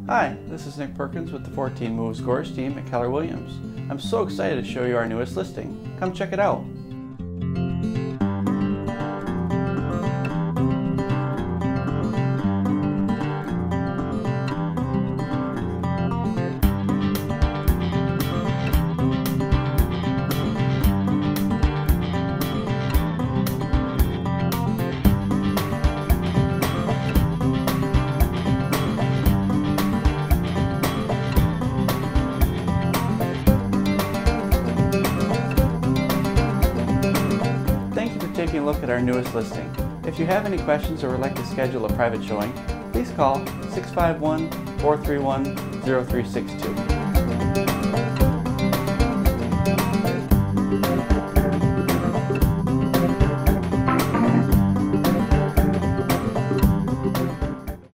Hi, this is Nick Perkins with the 14 Moves Course team at Keller Williams. I'm so excited to show you our newest listing. Come check it out. Taking a look at our newest listing. If you have any questions or would like to schedule a private showing, please call 651-431-0362.